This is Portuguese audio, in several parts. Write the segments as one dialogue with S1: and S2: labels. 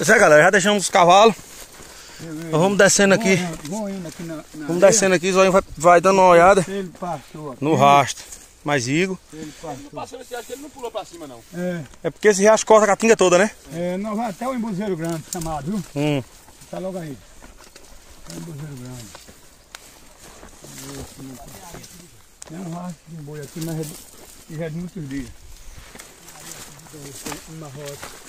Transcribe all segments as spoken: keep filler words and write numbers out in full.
S1: Pois é, galera, já deixamos os cavalos. Nós vamos descendo aqui. Vamos descendo aqui, o Zóio vai, vai dando uma olhada no rastro. Mais Igor.
S2: Ele passou nesse riacho, ele não pulou pra cima, não.
S1: É. É porque esse riacho corta a caatinga toda, né?
S3: É, nós vamos até o Embuzeiro Grande, chamado, viu?
S1: Hum.
S3: Tá logo aí. É o Embuzeiro Grande. Tem um rastro de boi aqui, mas é de, já é de muitos dias. Uma rota.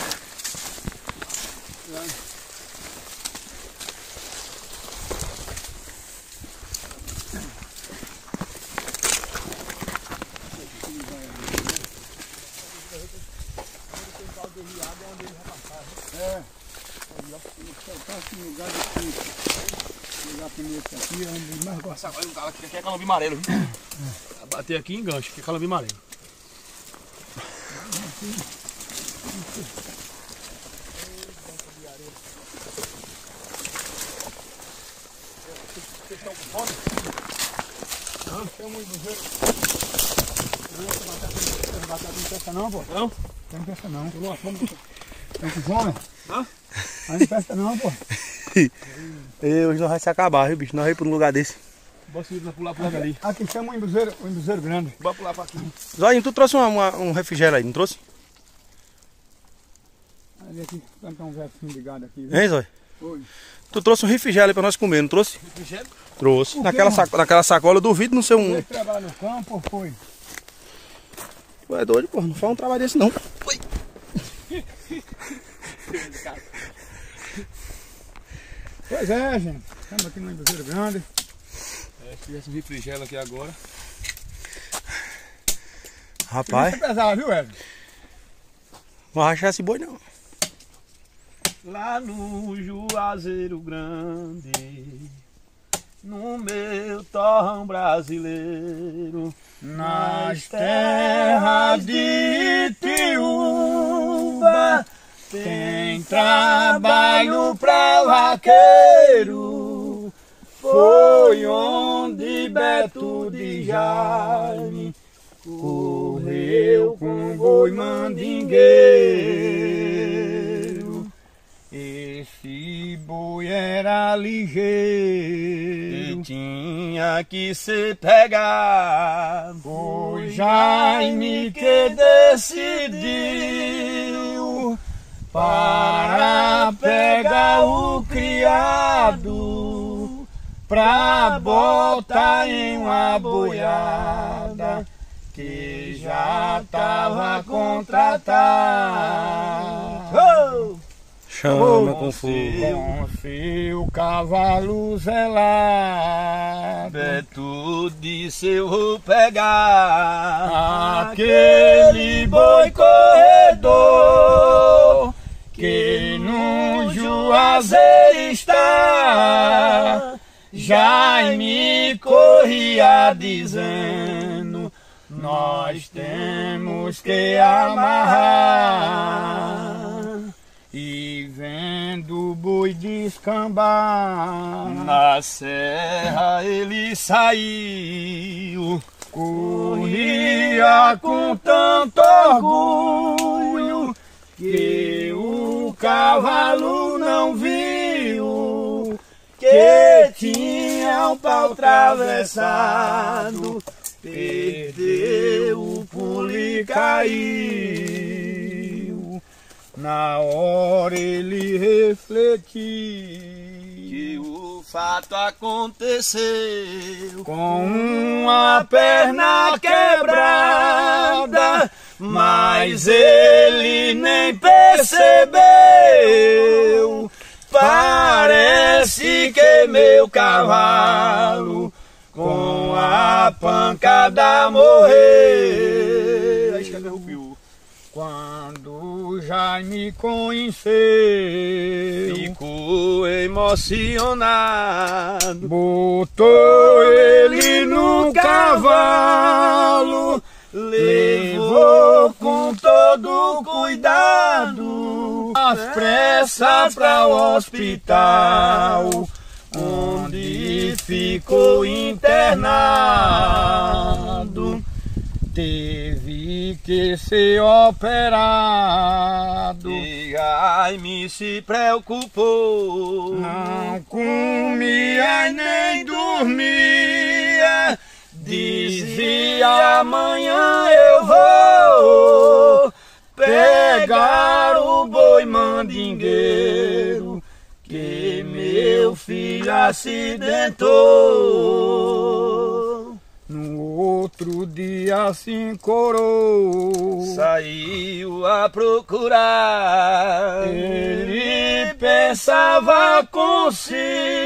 S3: É, tá aqui no lugar aqui. Lugar primeiro aqui, é onde mais gosta.
S2: Olha um cara aqui, aqui é calombi amarelo, viu? É. Bater aqui em gancho, aqui é calombi amarelo. Vocês estão com fome?
S3: Não, chama o Embuzeiro. Não, batata não presta não, pô.
S2: Não?
S3: Não presta não. Tô numa fome. Estão com fome?
S2: Hã?
S3: Aí não presta não, pô.
S1: E hoje nós vamos se acabar, viu, bicho? Nós vamos para um lugar desse.
S2: Bota o pular pro lado ali.
S3: Aqui chama o Embuzeiro, o Embuzeiro Grande.
S2: Bora pular pra aqui.
S1: Zóio, tu trouxe uma, uma, um refrigério aí, não trouxe?
S3: Ali aqui, plantar um versinho de gado aqui. Viu?
S1: Hein, Zóio?
S3: Oi.
S1: Tu trouxe um refrigério aí pra nós comer, não trouxe?
S2: Refrigério?
S1: Trouxe.
S3: Por quê,
S1: Naquela,
S3: mano?
S1: saco, naquela sacola, eu duvido não ser um...
S3: Você trabalha no campo ou foi?
S1: Tu é doido, porra, não faz um trabalho desse não. Ui.
S3: Pois é, gente. Estamos aqui no Embuzeiro Grande.
S2: É, se tivesse um refrigério aqui agora.
S1: Rapaz,
S3: Isso é pesado, viu, Wesley?
S1: não vai achar esse boi não.
S2: Lá no Juazeiro Grande, no meu torrão brasileiro,
S3: Nas terras de Itiúba tem trabalho pra vaqueiro. Foi onde Beto de Jaime correu com boi mandingueiro. Esse boi era ligeiro
S2: e tinha que ser pegado.
S3: Foi Jaime que decidiu para pegar o criado, pra botar em uma boiada que já tava contratada. Oh!
S1: Chama com fogo.
S3: Com seu cavalo zelado,
S2: Beto disse eu vou pegar
S3: aquele boi corredor que no Juazeiro está. Jaime corria dizendo: nós temos que amarrar. E vendo o boi descambar
S2: na serra ele saiu,
S3: corria com tanto orgulho que o cavalo não viu que tinha um pau atravessado, perdeu o pulo e caiu. Na hora ele refletiu
S2: que o fato aconteceu
S3: com uma perna quebrada, mas ele nem percebeu. Parece que meu cavalo com a pancada morreu.
S2: Aí chega o fio.
S3: Quando Jaime conheceu,
S2: ficou emocionado,
S3: botou ele no cavalo, levou com todo cuidado às pressas para o hospital, onde ficou internado. teve que ser operado.
S2: E Jaime se preocupou.
S3: Não comia e nem dormia. Dizia: amanhã eu vou pegar o boi mandingueiro que meu filho acidentou. No outro dia se encorou,
S2: Saiu a procurar.
S3: ele pensava consigo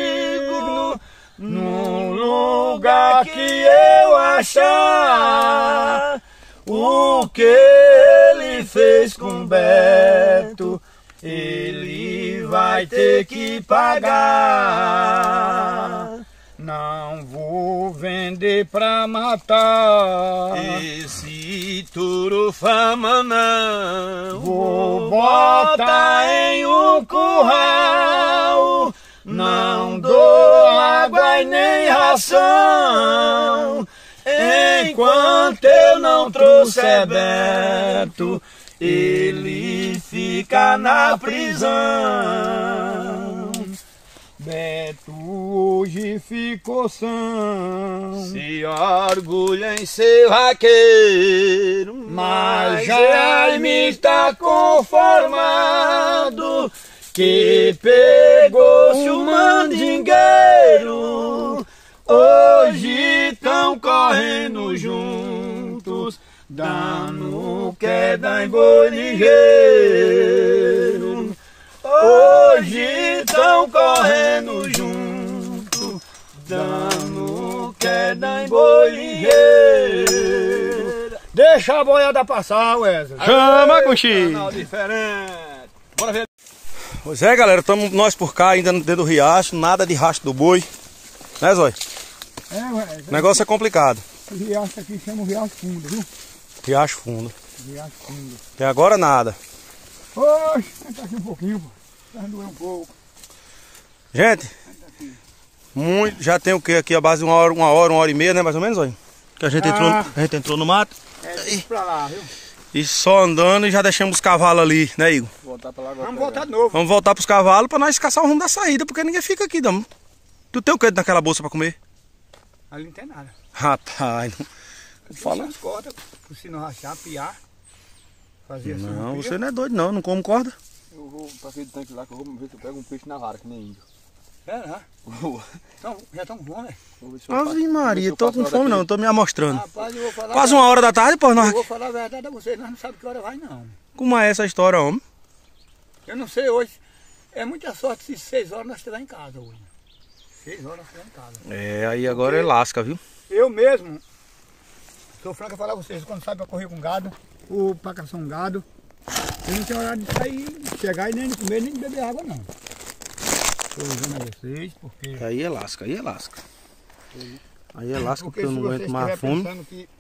S3: num lugar que eu achar. O que ele fez com Beto, ele vai ter que pagar. Não vou vender pra matar,
S2: Esse touro fama não.
S3: vou botar em um curral. Não dou água e nem ração. Enquanto eu não trouxer Beto, ele fica na prisão. Beto hoje ficou são,
S2: Se orgulha em ser vaqueiro,
S3: mas Jaime está conformado que pegou-se o mandingueiro. Hoje tão correndo juntos, dando queda em boi ligeiro. Hoje tão correndo juntos, dando queda em boi ligeiro. Deixa a boiada passar, Wesley.
S1: Chama, Conchi!
S2: Canal diferente. Bora ver.
S1: Pois é, galera, estamos nós por cá ainda dentro do riacho, nada de rastro do boi. Né, Zói?
S3: É, Wesley.
S1: O negócio é complicado.
S3: O riacho aqui chama o riacho fundo, viu?
S1: Riacho fundo.
S3: Riacho fundo.
S1: Até agora nada.
S3: Oxe, tá aqui um pouquinho, pô. Vai doer um pouco.
S1: Gente, muito, já tem o que aqui? A base de uma hora, uma hora, uma hora e meia, né? Mais ou menos, Zói? Que a gente,
S3: Ah.
S1: entrou, a gente entrou no mato.
S3: É, deixa pra lá, viu?
S1: E só andando e já deixamos os cavalos ali, né, Igor?
S2: Voltar pra lá agora.
S3: Vamos voltar de novo.
S1: Vamos voltar pros cavalos pra nós caçar o rumo da saída, porque ninguém fica aqui, não. Tu tem o que naquela bolsa pra comer?
S3: Ali não tem nada.
S1: Rapaz, não fala.
S3: As cordas, pro sino rachar, piar. Fazer assim.
S1: Não,
S3: um
S1: você não é doido não, não come corda.
S2: Eu vou pra aquele tanque lá que eu vou ver se eu pego um peixe na vara, que nem índio.
S3: É, né?
S2: Vou
S3: Então, já estão com fome, né?
S2: ver se eu faço-
S1: Ave
S2: ver se
S1: Maria,
S2: eu
S1: tô
S2: faço
S1: com
S2: hora
S1: fome não,
S2: daquele-
S1: tô me amostrando.
S3: Rapaz, eu vou falar.
S1: Quase uma hora da tarde, pô,
S3: Eu
S1: nós...
S3: vou falar a verdade a vocês, nós não sabemos que hora vai, não.
S1: Como é essa história, homem?
S3: Eu não sei hoje. É muita sorte se seis horas nós estivermos em casa hoje. Seis horas nós estivermos em casa.
S1: É, aí agora é lasca, viu?
S3: Eu mesmo, sou franco a falar a vocês, quando sai pra correr com gado, ou pra caçar um gado, eu não tenho horário de sair, chegar e nem de comer, nem de beber água, não. Estou avisando a vocês, porque...
S1: Aí é lasca, aí é lasca. Aí é lasca porque eu
S3: se
S1: não
S3: vocês
S1: aguento mais
S3: estiverem
S1: fome.
S3: pensando que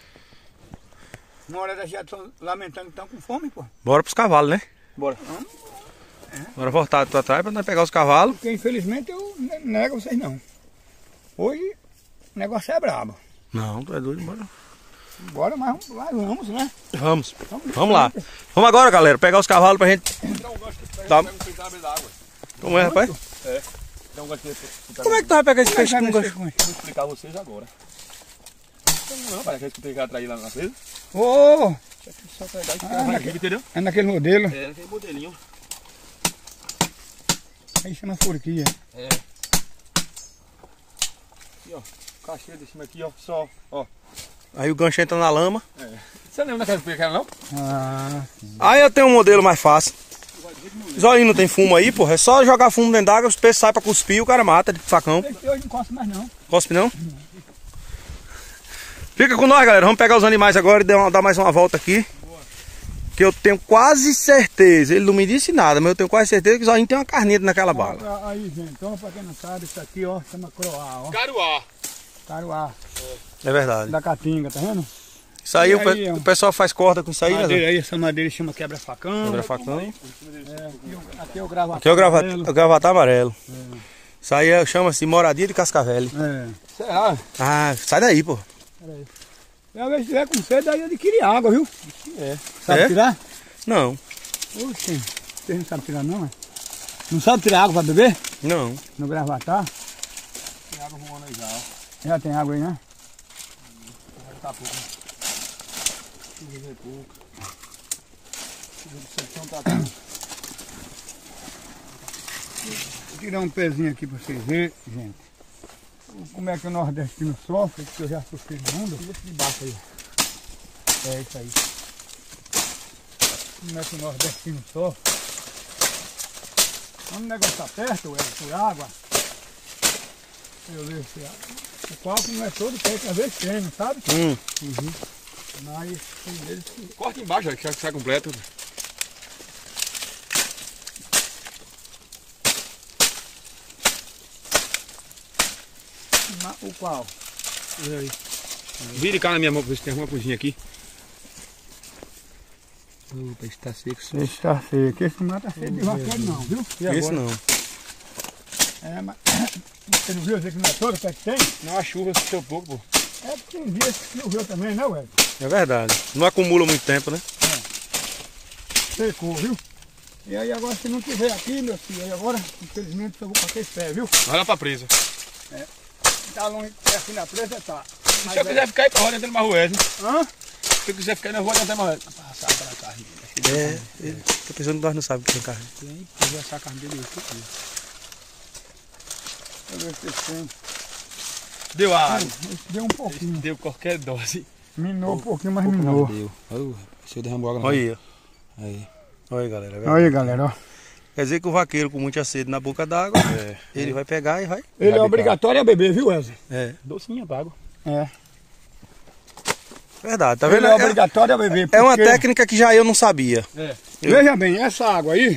S3: uma hora da já estão lamentando que estão com fome, pô.
S1: Bora pros cavalos, né?
S2: Bora.
S1: Bora voltar pra trás pra nós pegar os cavalos.
S3: Porque infelizmente eu não nego a vocês não. Hoje o negócio é brabo.
S1: Não, tu é doido, bora.
S3: Bora, mas vamos lá, vamos, né?
S1: Vamos, vamos lá. Vamos agora, galera, pegar os cavalos pra gente...
S2: Então, eu gosto de pegar
S1: Tá.
S2: um peixe na beira da água.
S1: Como é, rapaz?
S2: Então, eu gosto de ficar-
S1: Como é que tu vai pegar esse
S3: Como é que
S1: peixe
S3: vai
S1: com
S3: mexer
S1: gosto?
S3: com isso?
S2: Vou explicar a vocês agora. Então, não, parece que eu escutei que atrair lá na frente.
S3: Ô,
S2: Só pegar e
S3: Ah,
S2: vai aqui,
S3: naquele-
S2: entendeu?
S3: é naquele modelo,
S2: É, aquele modelinho.
S3: aí chama forquilha.
S2: É. Aqui, ó. Caixinha de cima aqui, ó. Só, ó.
S1: Aí o gancho entra na lama.
S2: Você lembra daquela pequena, não?
S3: Ah,
S1: Aí eu tenho um modelo mais fácil. Zóio não tem fumo aí, porra. É só jogar fumo dentro d'água, os peixes saem pra cuspir e o cara mata de facão.
S3: esse hoje não gosto mais não.
S1: Cospe não? Fica com nós, galera. Vamos pegar os animais agora e dar uma- dar mais uma volta aqui. Que eu tenho quase certeza. Ele não me disse nada, mas eu tenho quase certeza que o Zóio tem uma carneta naquela bala.
S3: Pra- Aí, gente, então, pra quem não sabe, isso aqui, ó, chama croá, ó.
S2: Caruá.
S3: Caruá,
S1: É verdade.
S3: da caatinga, tá vendo?
S1: Isso aí,
S3: E
S1: o, pe-
S3: aí, ó.
S1: o pessoal faz corda com isso aí, né?
S3: Madeira
S1: Zóio?
S3: aí, essa madeira chama quebra-facão.
S1: Quebra facão.
S3: É, aqui, o- aqui é o gravatar.
S1: Aqui é o gravata,
S3: amarelo.
S1: o gravatar amarelo. Isso aí é- chama-se moradia de cascavel.
S3: É.
S2: Será?
S1: Ah, sai daí, pô.
S3: Peraí. E às vezes tiver com sede, aí adquire água, viu?
S2: É.
S3: Sabe
S1: É?
S3: tirar?
S1: Não,
S3: Oxe, vocês não sabem tirar não, é? Não sabe tirar água pra beber?
S1: não.
S3: No gravatar?
S2: Tem água voando aí já, ó.
S3: Já tem água aí, né?
S2: Vai tá pouco, né? Deixa eu ver pouco. Deixa eu ver tá tudo.
S3: Vou tirar um pezinho aqui pra vocês verem, gente. Como é que o nordestino sofre, que eu já sofri no mundo.
S2: Tira esse de baixo aí.
S3: É isso aí. Como é que o nordestino sofre? Quando o negócio tá perto, é por água. Eu vejo se o copo não é todo pé, que às vezes tem, não sabe?
S1: Hum.
S3: Uhum. Mas tem vezes que...
S2: Corta embaixo, ó, que já sai completo.
S3: O qual?
S2: Vire cá na minha mão pra ver se tem alguma coisinha aqui. O peixe tá seco. Só.
S3: Esse tá seco. Esse não tá seco de vaqueiro não, viu? E agora?
S1: Esse não.
S3: É, mas... Você não viu dizer que não é todo pé que tem?
S2: Não, a chuva secou pouco, pô.
S3: É porque tem dias que choveu também, né, ué?
S1: É verdade. Não acumula muito tempo, né?
S3: Secou, viu? E aí agora se não tiver aqui, meu filho, aí agora, infelizmente, eu vou com aquele pé, viu?
S2: Vai lá pra presa.
S3: Tá longe, aqui na presa tá.
S2: Se eu quiser ficar aí pra roda dentro do Marrués,
S3: Hã?
S2: se eu quiser ficar aí na rua dentro do Marrués. Passar pra carne.
S1: É, ele tá pensando que nós não sabemos que tem carne.
S2: Tem, eu vou assar a carne dele aqui.
S3: Deixa eu ver se tem.
S2: Deu a água.
S3: Esse deu um pouquinho.
S2: Deu qualquer dose.
S3: Minou um pouquinho, mas minou.
S2: Deu. Olha, se eu derramou água na
S1: Olha aí, ó.
S2: Aí.
S1: Olha aí, galera.
S3: Olha aí, galera, ó.
S1: Quer dizer que o vaqueiro com muita sede na boca d'água,
S2: É.
S1: ele vai pegar e vai.
S3: Ele é
S2: Radical.
S3: obrigatório a beber, viu, Wesley?
S1: É,
S2: Docinha pra água.
S3: É.
S1: verdade, tá
S3: Ele
S1: vendo?
S3: é
S1: É,
S3: obrigatório a beber.
S1: é uma
S3: porque-
S1: técnica que já eu não sabia.
S2: É.
S3: Veja bem, essa água aí,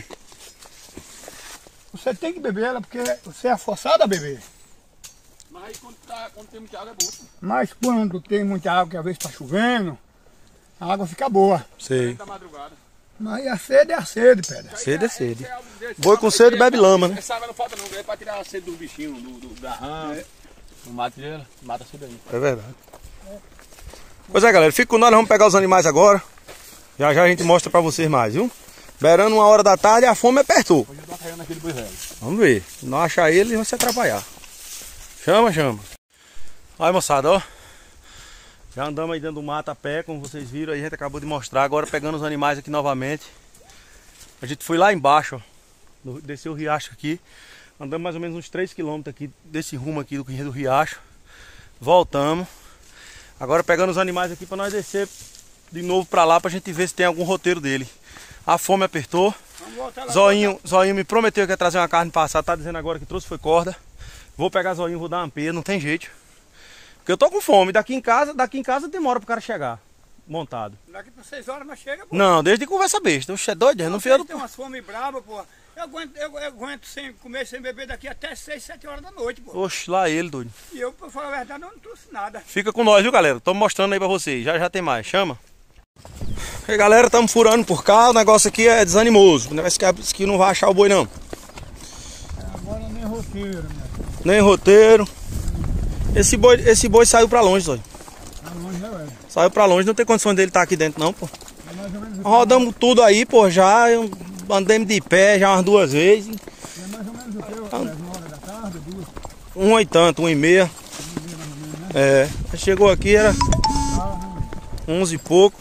S3: você tem que beber ela porque você é forçado a beber.
S2: Mas aí quando, tá, quando tem muita água é boa.
S3: Mas quando tem muita água, que às vezes está chovendo, a água fica boa.
S1: Sei.
S2: Da madrugada.
S3: Mas a sede é a sede, pedra.
S1: Sede é sede.
S2: Esse é algo desse.
S1: Boi com sede bebe lama, né?
S2: Essa água não falta não, é pra tirar a sede do bichinho, do, do da rã. Não mata ele, mata a sede aí.
S1: É verdade. Pois é, galera, fica com nós, nós vamos pegar os animais agora. Já já a gente mostra pra vocês mais, viu? Beirando uma hora da tarde, a fome apertou.
S2: Hoje eu tô caindo naquele boi velho.
S1: Vamos ver. Se não achar ele, ele vai se atrapalhar. Chama, chama. Olha, moçada, ó. Já andamos aí dentro do mato a pé, como vocês viram aí, a gente acabou de mostrar. Agora pegando os animais aqui novamente. A gente foi lá embaixo, ó. Desceu o riacho aqui. Andamos mais ou menos uns três quilômetros aqui, desse rumo aqui do, do riacho. Voltamos. Agora pegando os animais aqui para nós descer de novo para lá, pra gente ver se tem algum roteiro dele. A fome apertou. Zoinho, Zoinho me prometeu que ia trazer uma carne passada, tá dizendo agora que trouxe foi corda. Vou pegar Zoinho, vou dar uma peia, não tem jeito. Porque eu tô com fome, daqui em casa, daqui em casa demora pro cara chegar, montado.
S3: Daqui por seis horas nós chega, pô.
S1: Não, desde conversa besta, oxe, é doido, não fio.
S3: Tem umas fome brava, pô. Eu aguento, eu, eu aguento sem comer, sem beber daqui até seis, sete horas da noite, pô.
S1: Oxe, lá ele, doido.
S3: E eu, pra falar a verdade, eu não trouxe nada.
S1: Fica com nós, viu, galera? Tô mostrando aí pra vocês, já já tem mais, chama. E aí, galera, estamos furando por cá, o negócio aqui é desanimoso. O negócio que, que não vai achar o boi, não.
S3: Agora nem roteiro, né?
S1: Nem roteiro. Esse boi, esse boi saiu pra longe, Zóio.
S3: Tá longe, né, velho?
S1: Saiu pra longe, não tem condições dele estar aqui dentro, não, pô.
S3: É mais ou menos,
S1: Rodamos tudo aí, pô, já. eu Andemos de pé já umas duas vezes.
S3: é mais ou menos o que? Eu, uma hora da tarde, duas.
S1: Um e tanto, um e meia. É. Chegou aqui, era onze e pouco.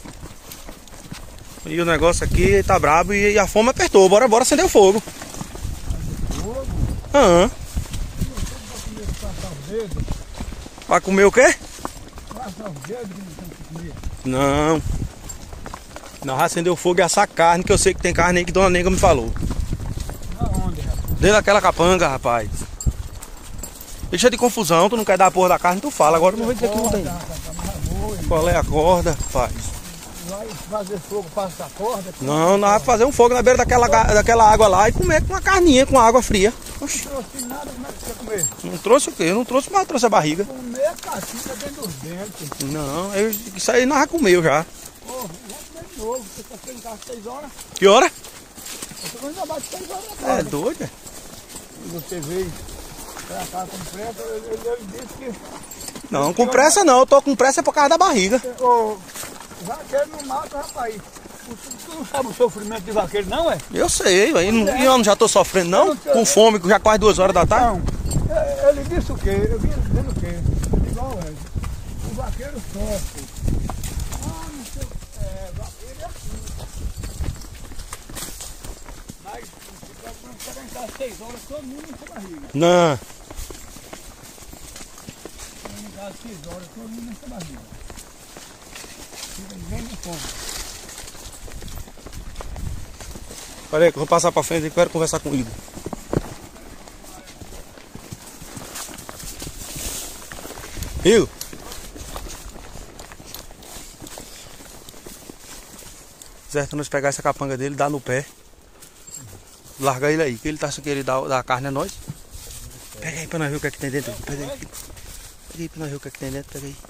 S1: E o negócio aqui tá brabo e a fome apertou. Bora, bora acender o fogo. Aham. Vai comer o quê? Não. Não, vai acender o fogo e assar carne, que eu sei que tem carne aí que Dona Nega me falou.
S3: Aonde, rapaz?
S1: Dentro daquela capanga, rapaz. Deixa de confusão, tu não quer dar a porra da carne, tu fala. Agora não vai dizer que não tem. Qual é a corda, rapaz?
S3: Vai fazer fogo, passa a corda.
S1: Não, não vai fazer um fogo na beira daquela, daquela água lá e comer com uma carninha, com água fria. Oxi,
S3: Não trouxe nada, como é que você comer?
S1: não trouxe o quê? Eu não trouxe, mas eu trouxe a barriga.
S3: Comer a casquinha dentro dos dentes.
S1: Não, eu, isso aí nós já comeu já.
S3: Pô, vamos comer de novo. Você tá chegando em casa às seis horas.
S1: Que hora?
S3: Eu tô indo abaixo de seis horas da
S1: É
S3: tarde.
S1: doido, é?
S3: E você veio pra cá com pressa, ele, ele, ele disse que
S1: Não, com pressa não, eu tô com pressa é por causa da barriga.
S3: Ô, vaqueiro não mata, rapaz. Tu não sabe o sofrimento de vaqueiro, não, é?
S1: Eu sei, e eu não já tô sofrendo não? Com fome, já quase duas horas da tarde.
S3: Não, é, ele disse o quê? Eu vi ele dizendo o quê? Igual é. O vaqueiro sofre. Ah, não sei. É, vaqueiro é assim. Mas quando chegar em casa às seis horas, todo mundo nessa barriga.
S1: Não.
S3: Chegando em casa às seis horas, todo mundo nessa barriga. Fica ninguém com fome.
S1: Pera aí que eu vou passar pra frente e quero conversar com o Igor. Igor. Certo, nós pegar essa capanga dele, dar no pé. Largar ele aí, que ele tá sem querer dar, dar a carne a nós. Pega aí pra nós ver o que é que tem dentro. Pega aí, pega aí pra nós ver o que é que tem dentro, pega aí.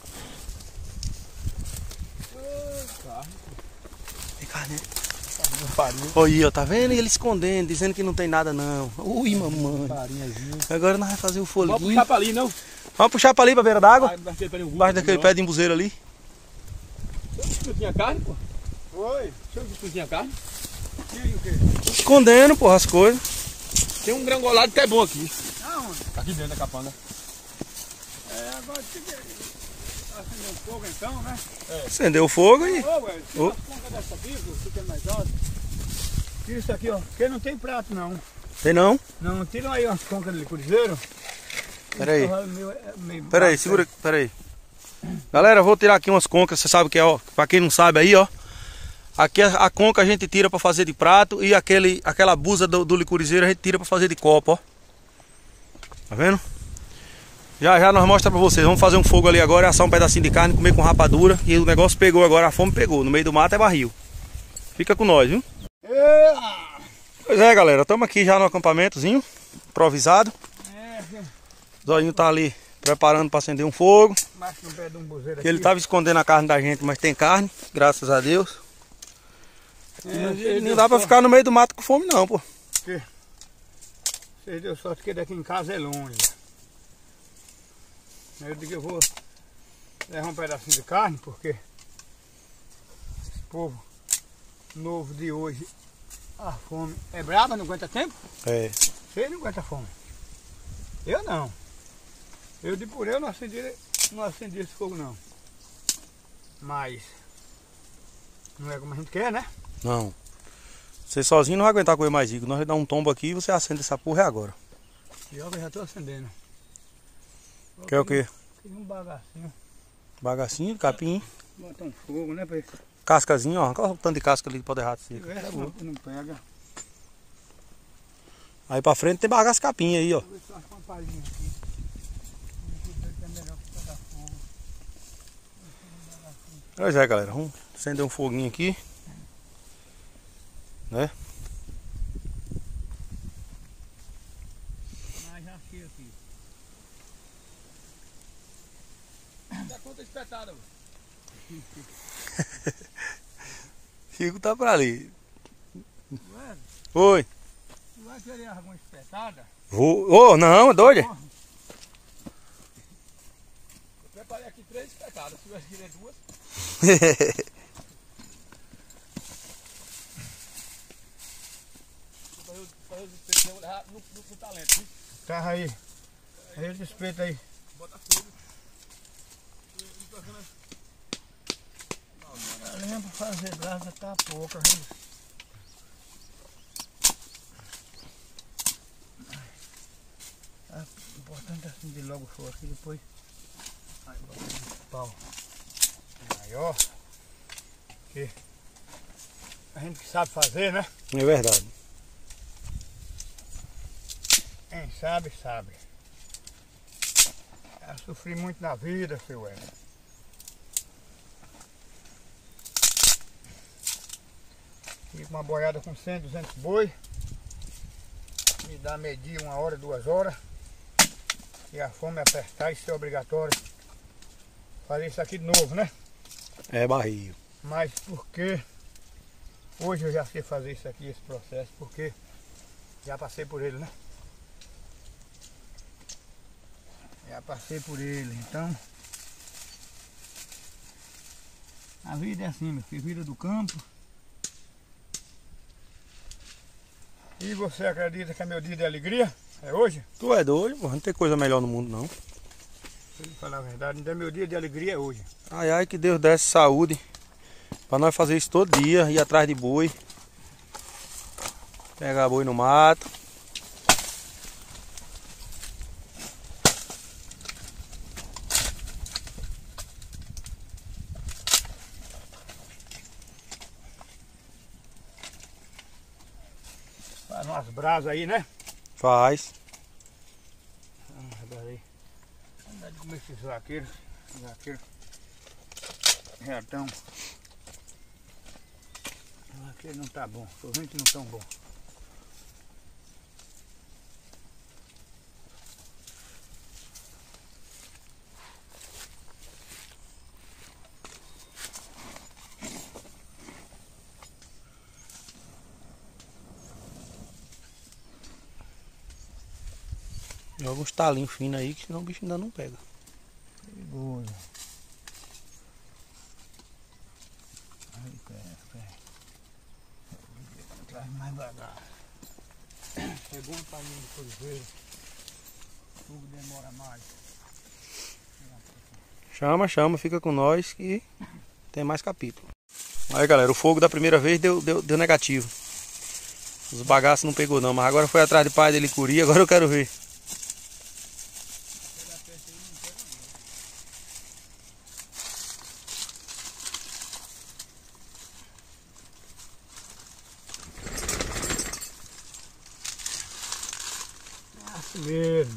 S1: Tem carne, né? Olha, ó, tá vendo? E ele escondendo, dizendo que não tem nada não. Ui, mamãe. Agora nós vamos fazer o folguinho.
S2: Vamos puxar pra ali, não?
S1: Vamos puxar pra ali, pra beira d'água?
S2: Embaixo
S1: Daquele pé de embuzeiro ali.
S2: Tu tinha carne, pô?
S3: Oi.
S2: Tu tinha carne?
S3: E aí o quê?
S1: Escondendo, porra, as coisas.
S2: Tem um grangolado que é bom aqui.
S3: Aonde?
S2: Aqui dentro da capanga.
S3: É, agora tem que acender um fogo então, né?
S1: Acendeu o fogo e...
S3: Ô, velho, tira
S1: Ô.
S3: as pontas dessa aqui, que fica mais alto. Tira isso aqui, ó, porque não tem prato não.
S1: Tem não?
S3: Não, tiram aí umas concas de cruzeiro.
S1: Pera aí.
S3: Meio, é meio
S1: Pera aí, segura, pera aí. Galera, eu vou tirar aqui umas concas, você sabe o que é, ó. Pra quem não sabe aí, ó. Aqui a, a conca a gente tira pra fazer de prato e aquele, aquela busa do, do licorizeiro a gente tira pra fazer de copo, ó. Tá vendo? Já já nós mostramos pra vocês. Vamos fazer um fogo ali agora, assar um pedacinho de carne, comer com rapadura. E o negócio pegou agora, a fome pegou. No meio do mato é barril. Fica com nós, viu?
S3: É.
S1: Pois é, galera, estamos aqui já no acampamentozinho, improvisado.
S3: É,
S1: O Zóinho tá ali preparando para acender um fogo.
S3: mais no pé de um buzeiro
S1: Ele
S3: aqui.
S1: tava escondendo a carne da gente, mas tem carne, graças a Deus.
S3: É,
S1: E não dá pra ficar no meio do mato com fome não, pô.
S3: Vocês deu sorte que daqui em casa é longe. Eu digo que eu vou levar um pedacinho de carne, porque esse povo novo de hoje, a fome é brava, não aguenta tempo.
S1: É.
S3: Vocês não aguentam fome. Eu não. Eu de por eu não acendi, não acendi esse fogo não. Mas não é como a gente quer, né?
S1: Não. Você sozinho não vai aguentar comer mais Igor. Nós vamos dar um tombo aqui e você acende essa porra é agora.
S3: E eu já estou acendendo.
S1: Quer o quê?
S3: Queria um bagacinho.
S1: Bagacinho, capim,
S3: Botar um fogo, né? Pra ele
S1: cascazinho, ó. Olha o tanto de casca ali que pode errar. Assim.
S3: tiver, não, não pega.
S1: Aí pra frente tem bagaço capim aí, ó.
S3: Vou ver se eu acho uma palhinha aqui. É melhor que pegar fogo.
S1: Pois é, galera. Vamos acender um foguinho aqui. Né?
S3: Mas já achei aqui.
S2: Dá conta espetada, mano.
S1: Chico tá pra ali.
S3: Ué,
S1: Oi.
S3: tu vai querer alguma espetada?
S1: Vou. Ô, não, é doido?
S2: Eu preparei aqui três espetadas. Se tivesse querer duas. Vou fazer os- fazer os espetos, eu vou levar no, no, no talento, viu?
S3: Tá aí. Aí esse espeto aí.
S2: Bota fogo.
S3: A lenha pra fazer brasa tá pouca, viu? Ah, o importante é acender logo o fogo aqui, depois aí bota um pau maior. Que a gente que sabe fazer, né?
S1: É verdade.
S3: Quem sabe, sabe. Eu sofri muito na vida, seu Hélio. Fico com uma boiada com cem, duzentos boi. Me dá medir uma hora, duas horas. E a fome apertar, isso é obrigatório. Fazer isso aqui de novo, né?
S1: É barril.
S3: Mas porque hoje eu já sei fazer isso aqui, esse processo, porque já passei por ele, né? Já passei por ele, então A vida é assim, meu filho, vida do campo. E você acredita que é meu dia de alegria? É hoje?
S1: Tu é doido, porra. Não tem coisa melhor no mundo, não.
S3: Se eu falar a verdade, então meu dia de alegria é hoje.
S1: Ai, ai, que Deus desse saúde. Pra nós fazer isso todo dia, ir atrás de boi. Pegar boi no mato.
S3: Faz umas brasas aí, né?
S1: Faz.
S3: Ah, peraí. Andar de comer esses vaqueiros. Vaqueiro. Retão. Vaqueiro não tá bom. Tô vendo que não tão bom.
S1: Joga uns talinhos finos aí, que senão o bicho ainda não pega.
S3: Perigoso. Aí, pera, pera. Traz mais devagar. Pegou um talinho de cruzeiro. Tudo demora mais.
S1: Chama, chama, fica com nós que tem mais capítulo. Aí galera, o fogo da primeira vez deu, deu, deu negativo. Os bagaços não pegou não, mas agora foi atrás de pai dele curi, agora eu quero ver.
S3: Assim mesmo.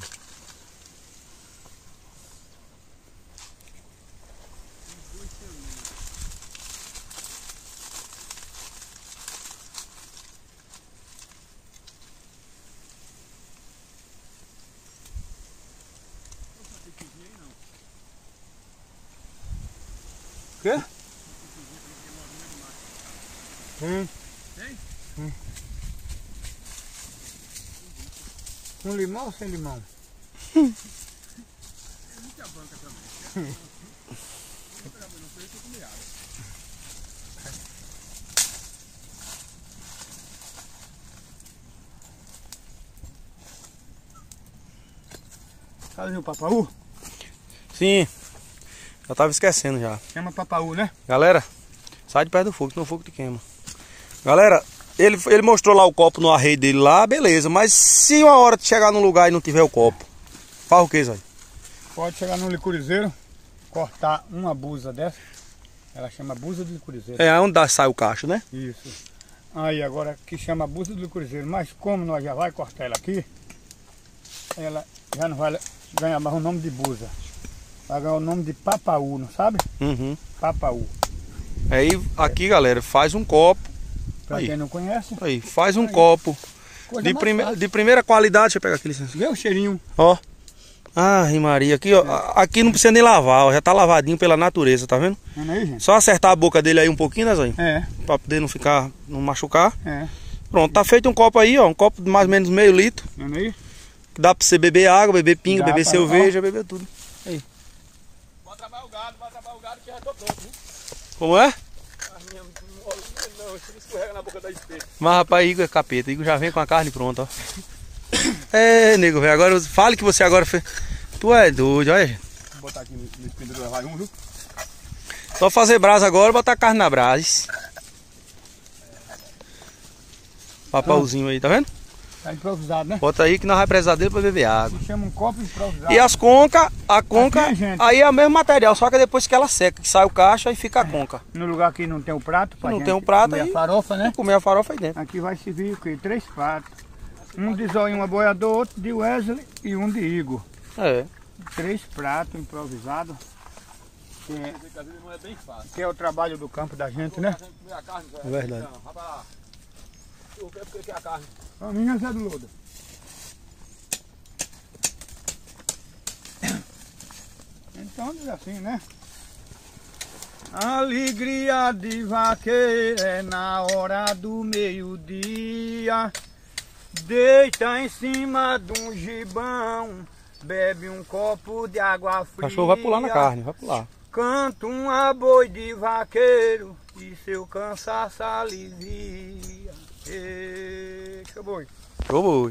S3: O quê? Hum.
S2: Tem?
S3: Hum. Com limão ou sem limão?
S2: Tem muita banca também. Não foi isso que eu comi água.
S3: Sabe o papaú?
S1: Sim, eu tava esquecendo já.
S3: Chama papaú, né?
S1: Galera, sai de perto do fogo, senão o fogo te queima. Galera, ele, ele mostrou lá o copo no arreio dele lá, beleza. Mas se uma hora de chegar num lugar e não tiver o copo, faz o que, Zé?
S3: Pode chegar no licorizeiro, cortar uma busa dessa. Ela chama busa de licorizeiro.
S1: É onde dá, sai o cacho, né?
S3: Isso. Aí agora que chama busa de licorizeiro. Mas como nós já vai cortar ela aqui, ela já não vai ganhar mais o nome de busa. Vai ganhar o nome de papaú, não sabe?
S1: Uhum.
S3: Papaú.
S1: Aí aqui, galera, faz um copo.
S3: Pra
S1: Aí.
S3: quem não conhece,
S1: Aí, faz um
S3: Aí.
S1: copo.
S3: coisa
S1: De,
S3: mais
S1: prime
S3: fácil.
S1: de primeira qualidade, deixa eu pegar aqui, licença.
S3: Vê o cheirinho.
S1: Ó. Ai, Maria, aqui, ó. a- Aqui não precisa nem lavar, ó. Já tá lavadinho pela natureza, tá vendo?
S3: Vendo aí, gente?
S1: Só acertar a boca dele aí um pouquinho, né, Zé?
S3: É,
S1: Pra poder não ficar, não machucar.
S3: é.
S1: Pronto, tá feito um copo aí, ó. Um copo de mais ou menos meio litro.
S3: Vendo aí?
S1: Que dá pra você beber água, beber pinga,
S3: Dá
S1: beber
S3: pra-
S1: cerveja, beber tudo.
S2: Bota trabalhar o gado, bota trabalhar o gado que já tô pronto, viu?
S1: Como é?
S2: A minha molinha não, isso escorrega na boca da espelha.
S1: Mas rapaz, Igor é capeta. Igor já vem com a carne pronta, ó. É, nego, velho. Agora fale que você agora fez. Tu é doido, olha.
S2: Vou botar aqui no, no espelho do levar um, viu?
S1: Só fazer brasa agora e botar a carne na brasa. Papauzinho aí, tá vendo?
S3: Tá improvisado, né?
S1: Bota aí que nós vamos precisar dele pra beber água.
S3: Chama um copo improvisado.
S1: E as concas, a conca,
S3: Aqui, gente.
S1: aí é o mesmo material, só que depois que ela seca, que sai o cacho, aí fica a conca.
S3: No lugar que não tem o prato, pra
S1: Não
S3: gente
S1: tem um prato
S3: comer
S1: aí.
S3: a farofa, né?
S1: Comer a farofa aí dentro.
S3: Aqui vai servir o quê? Três pratos. Um de Zóio Aboiador, outro de Wesley e um de Igor.
S1: É.
S3: Três pratos improvisados. Que é,
S2: Esse casinho não é bem fácil.
S3: que é o trabalho do campo da gente, né?
S2: A gente comer a carne, velho.
S1: Verdade.
S2: Então, rapaz, o que é porque é a carne?
S3: A minha Zé do Loda. Então diz assim, né? Alegria de vaqueiro é na hora do meio-dia. Deita em cima de um gibão, bebe um copo de água
S1: O
S3: fria.
S1: cachorro vai pular na carne, vai pular.
S3: canto um boi de vaqueiro e seu cansaço alivia. Eixa, boi.
S1: Show, boi.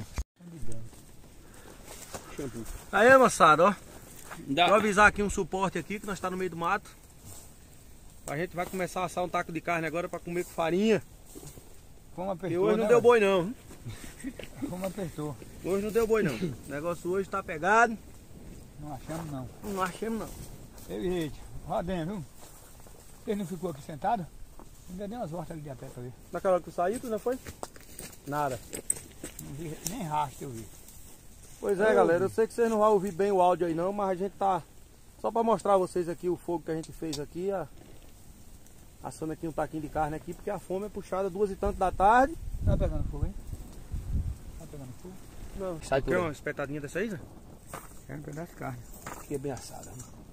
S1: Aí, moçada, ó.
S2: Dá.
S1: Vou avisar aqui um suporte aqui, que nós tá no meio do mato. A gente vai começar a assar um taco de carne agora pra comer com farinha.
S3: Como apertou,
S1: E hoje não
S3: né,
S1: deu
S3: velho?
S1: boi não.
S3: Como apertou.
S1: Hoje não deu boi não. O negócio hoje tá pegado.
S3: Não achamos não.
S1: Não achamos não.
S3: Ei, gente, rodando, viu? Vocês não ficou aqui sentado? Ainda deu umas voltas ali de até pra ver.
S1: Naquela hora que tu saiu, tu já foi? Nada.
S3: Não vi, nem rastro eu vi.
S1: Pois é, galera, eu sei que vocês não vão ouvir bem o áudio aí não, mas a gente tá só pra mostrar a vocês aqui o fogo que a gente fez aqui, a... assando aqui um taquinho de carne aqui, porque a fome é puxada duas e tanto da tarde.
S3: Tá pegando fogo, hein? Tá pegando fogo?
S1: Não,
S2: Sai
S1: quer
S2: tudo.
S1: uma espetadinha dessa aí, Zé?
S3: Quero um pedaço de carne.
S2: Aqui é bem assada.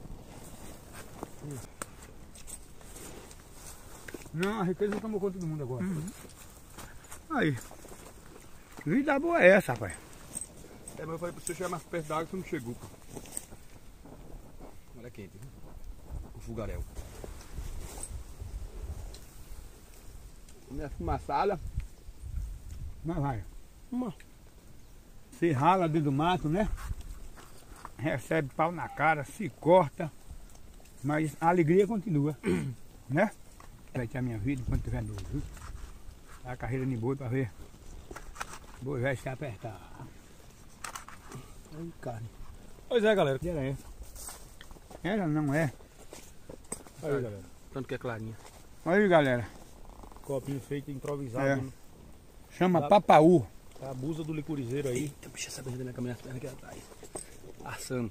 S3: Não, a riqueza tomou conta do mundo agora. Uhum. Aí. Vida boa é essa, rapaz.
S2: É, mas eu falei pra você chegar mais perto da água, você não chegou, pô. Olha quente, viu? O fogaréu. Minha fumaçada.
S3: Mas vai.
S1: Uma.
S3: Se rala dentro do mato, né? Recebe pau na cara, se corta. Mas a alegria continua. Né? Vai ter a minha vida enquanto tiver novo, viu? A carreira de boi pra ver. O boi vai se apertar.
S1: Aí, carne. Pois é, galera.
S3: Que era essa? Ela não é.
S1: Aí, galera. Tanto que é clarinha.
S3: Olha aí, galera.
S1: Copinho feito improvisado.
S3: É.
S1: né?
S3: Chama
S1: Tá.
S3: papaú.
S1: Tá a busa do licurizeiro aí.
S2: Eita, puxa essa barriga da minha caminhada perna aqui atrás. Assando.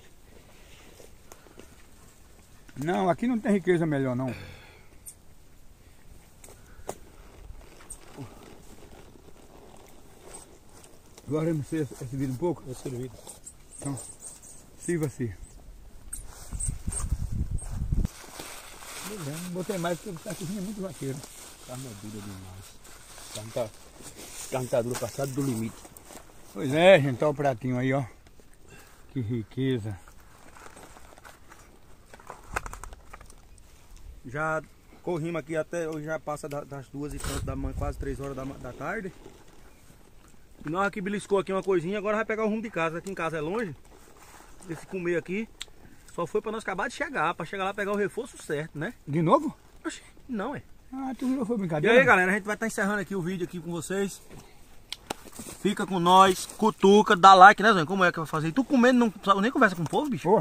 S3: Não, aqui não tem riqueza melhor não. Agora vamos ser esse vídeo um pouco?
S1: Esse servido.
S3: Então, sirva-se. Não botei mais porque essa cozinha é muito vaqueiro.
S2: Carne é dura demais. Carne tá, carne tá dura, passado do limite.
S3: Pois é, gente, olha o pratinho aí, ó. Que riqueza.
S1: Já corrimos aqui até, hoje já passa da- das duas e tanto da manhã, quase três horas da, ma- da tarde. E nós aqui beliscou aqui uma coisinha, agora vai pegar o rumo de casa. Aqui em casa é longe. Esse comer aqui só foi pra nós acabar de chegar, pra chegar lá pegar o reforço certo, né?
S3: De novo?
S1: Oxi, não é.
S3: Ah, tu virou foi
S1: E
S3: brincadeira?
S1: aí, galera, a gente vai estar encerrando aqui o vídeo aqui com vocês. Fica com nós, cutuca, dá like, né, Zé? Como é que vai fazer? E tu comendo, não sabe nem conversa com o povo, bicho?
S3: Pô.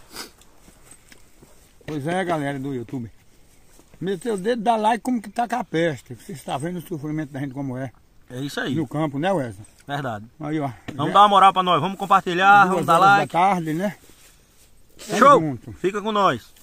S3: Pois é, galera do YouTube. Meteu o dedo, dá like como que tá com a peste. Você está vendo o sofrimento da gente como é.
S1: É isso aí,
S3: No campo, né, Wesley?
S1: verdade.
S3: Aí, ó.
S1: Vamos
S3: já
S1: dar uma moral pra nós, vamos compartilhar,
S3: duas
S1: vamos dar
S3: horas
S1: like.
S3: da tarde, né? Tamo
S1: Show!
S3: junto.
S1: Fica com nós.